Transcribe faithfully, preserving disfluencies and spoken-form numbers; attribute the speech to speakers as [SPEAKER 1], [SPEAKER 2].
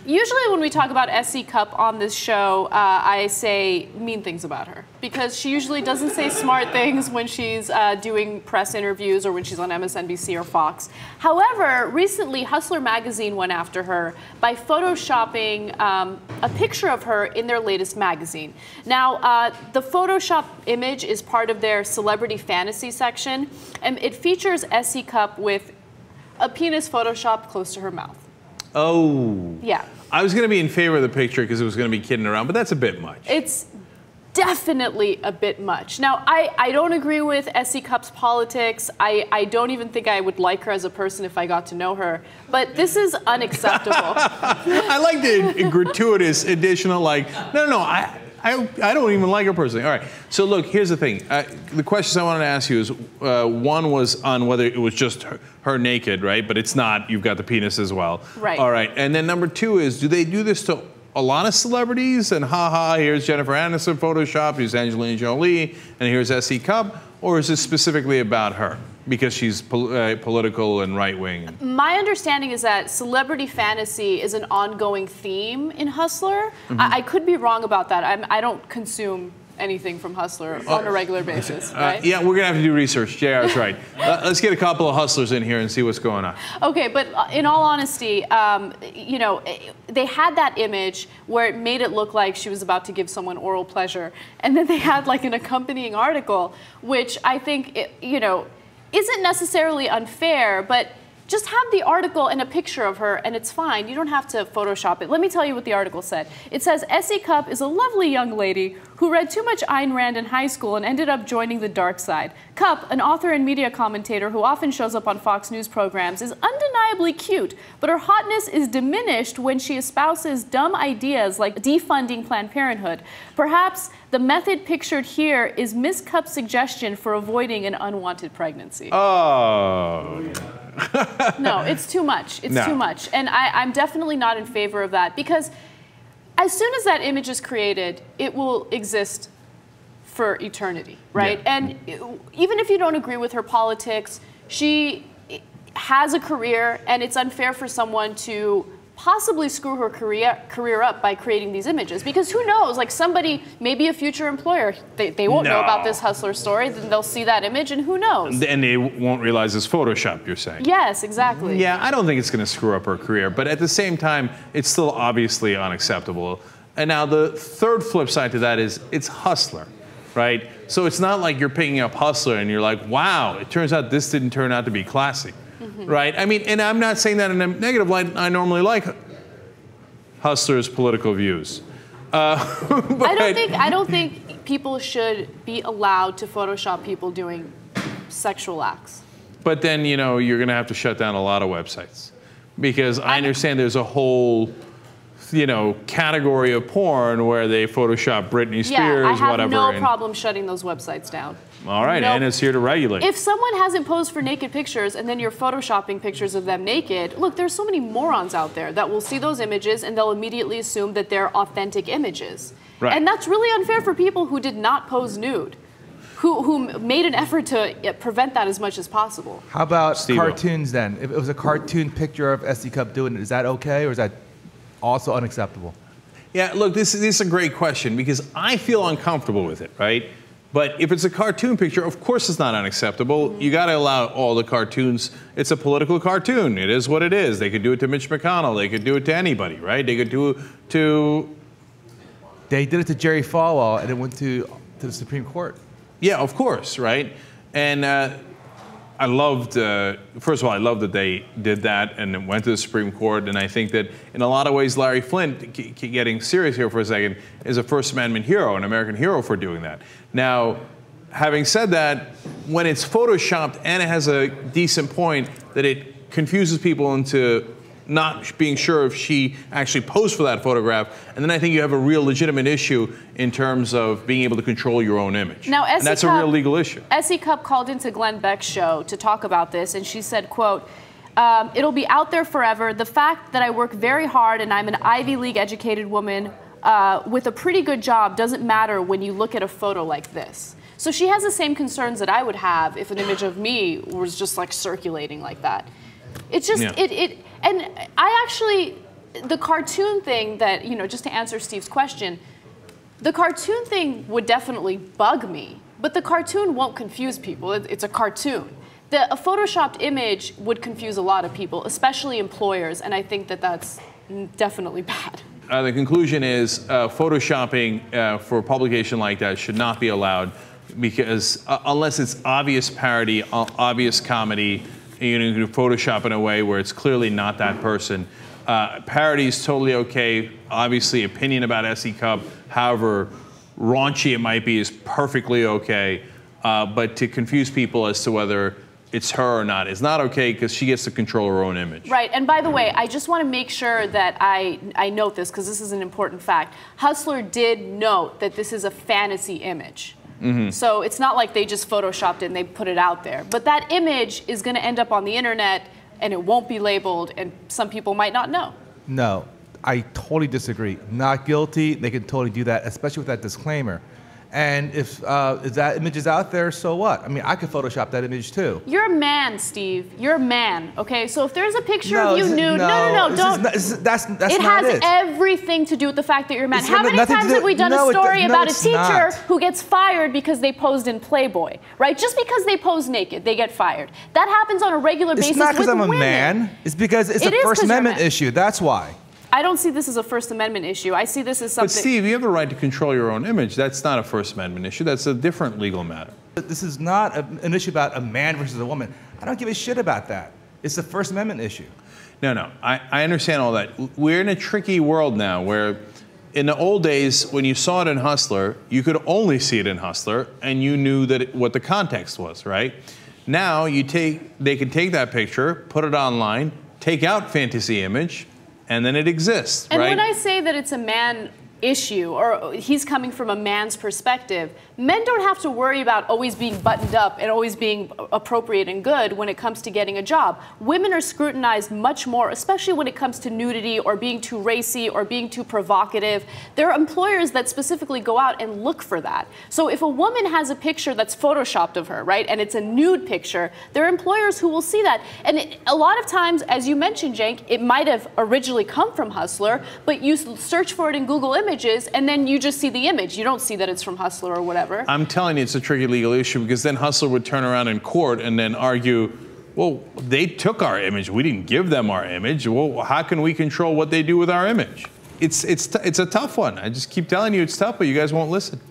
[SPEAKER 1] Usually when we talk about S E Cupp on this show, uh, I say mean things about her because she usually doesn't say smart things when she's uh, doing press interviews or when she's on M S N B C or Fox. However, recently Hustler magazine went after her by photoshopping um, a picture of her in their latest magazine. Now, uh, the Photoshop image is part of their celebrity fantasy section, and it features S E Cupp with a penis photoshopped close to her mouth.
[SPEAKER 2] Oh.
[SPEAKER 1] Yeah.
[SPEAKER 2] I was going to be in favor of the picture because it was going to be kidding around, but that's a bit much.
[SPEAKER 1] It's definitely a bit much. Now, I, I don't agree with S E Cupp's politics. I, I don't even think I would like her as a person if I got to know her. But this is unacceptable.
[SPEAKER 2] I like the gratuitous additional, like, no, no, no, I... I, I don't even like her personally. All right. So look, here's the thing. Uh, the questions I wanted to ask you is, uh, one was on whether it was just her, her naked, right? But it's not. You've got the penis as well.
[SPEAKER 1] Right.
[SPEAKER 2] All right. And then number two is, do they do this to a lot of celebrities? And haha, here's Jennifer Aniston Photoshop, here's Angelina Jolie, and here's S E Cupp? Or is this specifically about her? Because she's pol uh, political and right-wing.
[SPEAKER 1] My understanding is that celebrity fantasy is an ongoing theme in Hustler. Mm-hmm. I, I could be wrong about that. I'm, I don't consume anything from Hustler uh, on a regular basis, right?
[SPEAKER 2] Uh, yeah, we're going to have to do research. J R's right. uh, let's get a couple of hustlers in here and see what's going on.
[SPEAKER 1] Okay, but in all honesty, um, you know, they had that image where it made it look like she was about to give someone oral pleasure. And then they had like an accompanying article, which I think, it, you know, isn't necessarily unfair, but just have the article and a picture of her and it's fine. You don't have to Photoshop it. Let me tell you what the article said. It says, S E Cupp is a lovely young lady who read too much Ayn Rand in high school and ended up joining the dark side. Cupp, an author and media commentator who often shows up on Fox News programs, is undeniably cute, but her hotness is diminished when she espouses dumb ideas like defunding Planned Parenthood. Perhaps the method pictured here is Miz Cupp's suggestion for avoiding an unwanted pregnancy.
[SPEAKER 2] Oh.
[SPEAKER 1] No, it's too much. It's
[SPEAKER 2] no.
[SPEAKER 1] too much. And I, I'm definitely not in favor of that because as soon as that image is created, it will exist for eternity, right?
[SPEAKER 2] Yeah.
[SPEAKER 1] And even if you don't agree with her politics, she has a career and it's unfair for someone to possibly screw her career career up by creating these images because who knows, like somebody, maybe a future employer, they, they won't
[SPEAKER 2] no.
[SPEAKER 1] know about this Hustler story, then they'll see that image and who knows.
[SPEAKER 2] And they won't realize it's Photoshop, you're saying?
[SPEAKER 1] Yes, exactly.
[SPEAKER 2] Yeah, I don't think it's going to screw up her career, but at the same time, it's still obviously unacceptable. And now the third flip side to that is it's Hustler, right? So it's not like you're picking up Hustler and you're like, wow, it turns out this didn't turn out to be classy. Mm-hmm. Right? I mean, and I'm not saying that in a negative light. I normally like Hustler's political views. Uh,
[SPEAKER 1] I don't think I don't think people should be allowed to Photoshop people doing sexual acts.
[SPEAKER 2] But then, you know, you're going to have to shut down a lot of websites because I understand there's a whole, you know, category of porn where they Photoshop Britney Spears,
[SPEAKER 1] yeah, I have
[SPEAKER 2] whatever.
[SPEAKER 1] no
[SPEAKER 2] and,
[SPEAKER 1] problem shutting those websites down.
[SPEAKER 2] All right,
[SPEAKER 1] Nope.
[SPEAKER 2] Anna's here to regulate.
[SPEAKER 1] If someone hasn't posed for naked pictures and then you're photoshopping pictures of them naked, look, there's so many morons out there that will see those images and they'll immediately assume that they're authentic images.
[SPEAKER 2] Right.
[SPEAKER 1] And that's really unfair for people who did not pose nude, who, who made an effort to prevent that as much as possible.
[SPEAKER 3] How about
[SPEAKER 2] Steve-o.
[SPEAKER 3] cartoons then? If it was a cartoon picture of S E Cupp doing it, is that okay or is that also unacceptable?
[SPEAKER 2] Yeah, look, this, this is a great question because I feel uncomfortable with it, right? But if it's a cartoon picture, of course it's not unacceptable. You got to allow all the cartoons. It's a political cartoon. It is what it is. They could do it to Mitch McConnell. They could do it to anybody, right? They could do it to...
[SPEAKER 3] They did it to Jerry Falwell, and it went to, to the Supreme Court.
[SPEAKER 2] Yeah, of course, right? And uh, I loved, uh, first of all, I love that they did that and it went to the Supreme Court. And I think that in a lot of ways, Larry Flint, getting serious here for a second, is a First Amendment hero, an American hero for doing that. Now, having said that, when it's photoshopped and it has a decent point that it confuses people into not being sure if she actually posed for that photograph, and then I think you have a real legitimate issue in terms of being able to control your own image.
[SPEAKER 1] Now,
[SPEAKER 2] and that's a real legal issue.
[SPEAKER 1] S E Cupp called into Glenn Beck's show to talk about this, and she said, quote, um, it'll be out there forever. The fact that I work very hard and I'm an Ivy League educated woman uh, with a pretty good job doesn't matter when you look at a photo like this. So she has the same concerns that I would have if an image of me was just like circulating like that. It's just,
[SPEAKER 2] yeah.
[SPEAKER 1] it, it, and I actually the cartoon thing that, you know, just to answer Steve's question, the cartoon thing would definitely bug me, but the cartoon won't confuse people. It, it's a cartoon. The, a photoshopped image would confuse a lot of people, especially employers, and I think that that's definitely bad.
[SPEAKER 2] Uh, the conclusion is uh, photoshopping uh, for a publication like that should not be allowed, because uh, unless it's obvious parody, uh, obvious comedy, you know, you can Photoshop in a way where it's clearly not that person. Uh, parody is totally okay. Obviously, opinion about S E Cup, however raunchy it might be, is perfectly okay. Uh, but to confuse people as to whether it's her or not is not okay, because she gets to control her own image.
[SPEAKER 1] Right, and by the way, I just want to make sure that I, I note this, because this is an important fact. Hustler did note that this is a fantasy image. Mm-hmm. So it's not like they just photoshopped it and they put it out there. But that image is going to end up on the internet, and it won't be labeled, and some people might not know.
[SPEAKER 3] No, I totally disagree. Not guilty. They can totally do that, especially with that disclaimer. And if, uh, if that image is out there, so what? I mean, I could Photoshop that image too.
[SPEAKER 1] You're a man, Steve. You're a man, okay? So if there's a picture
[SPEAKER 3] no,
[SPEAKER 1] of you
[SPEAKER 3] nude,
[SPEAKER 1] no, no, no, no, don't.
[SPEAKER 3] Not, is, that's that's
[SPEAKER 1] it
[SPEAKER 3] not
[SPEAKER 1] has
[SPEAKER 3] it.
[SPEAKER 1] everything to do with the fact that you're a man.
[SPEAKER 3] It's
[SPEAKER 1] How many times
[SPEAKER 3] do,
[SPEAKER 1] have we done
[SPEAKER 3] no,
[SPEAKER 1] a story
[SPEAKER 3] it, no,
[SPEAKER 1] about a teacher
[SPEAKER 3] not.
[SPEAKER 1] who gets fired because they posed in Playboy, right? Just because they pose naked, they get fired. That happens on a regular
[SPEAKER 3] it's
[SPEAKER 1] basis
[SPEAKER 3] not
[SPEAKER 1] with
[SPEAKER 3] I'm a
[SPEAKER 1] women.
[SPEAKER 3] man. It's because it's
[SPEAKER 1] it
[SPEAKER 3] a First Amendment
[SPEAKER 1] man.
[SPEAKER 3] issue. That's why.
[SPEAKER 1] I don't see this as a First Amendment issue. I see this as something.
[SPEAKER 2] But Steve, you have the right to control your own image. That's not a First Amendment issue. That's a different legal matter.
[SPEAKER 3] This is not a, an issue about a man versus a woman. I don't give a shit about that. It's a First Amendment issue.
[SPEAKER 2] No, no, I, I understand all that. We're in a tricky world now where in the old days, when you saw it in Hustler, you could only see it in Hustler, and you knew that it, what the context was, right? Now, you take, they can take that picture, put it online, take out fantasy image, and then it exists,
[SPEAKER 1] and
[SPEAKER 2] right?
[SPEAKER 1] when I say that it's a man issue, or he's coming from a man's perspective, men don't have to worry about always being buttoned up and always being appropriate and good when it comes to getting a job. Women are scrutinized much more, especially when it comes to nudity or being too racy or being too provocative. There are employers that specifically go out and look for that. So if a woman has a picture that's photoshopped of her, right, and it's a nude picture, there are employers who will see that. And it, a lot of times, as you mentioned, Cenk, it might have originally come from Hustler, but you search for it in Google Images, and then you just see the image. You don't see that it's from Hustler or whatever.
[SPEAKER 2] I'm telling you, it's a tricky legal issue, because then Hustler would turn around in court and then argue, well, they took our image. We didn't give them our image. Well, how can we control what they do with our image? It's, it's, it's a tough one. I just keep telling you it's tough, but you guys won't listen.